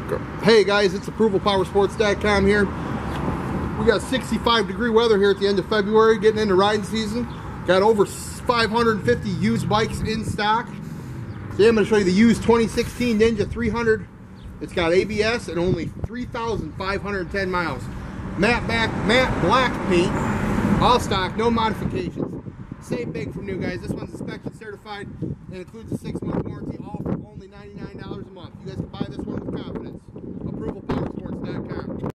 Hey guys, it's ApprovalPowersports.com here. We got 65-degree weather here at the end of February, getting into riding season. Got over 550 used bikes in stock. Today I'm going to show you the used 2016 Ninja 300. It's got ABS and only 3,510 miles. Matte black paint, all stock, no modifications. Same big from new, guys. This one's inspection certified and includes a 6-month warranty, all for only $99 a month. You guys can buy this one with confidence. ApprovalPowersports.com.